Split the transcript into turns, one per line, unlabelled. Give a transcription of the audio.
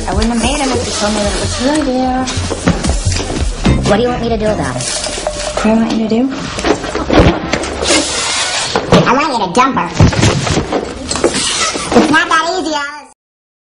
I wouldn't have made him if you told me that it was really there.
What do you want me to do about it?
What do I want you to do?
I want you to dump her. It's not that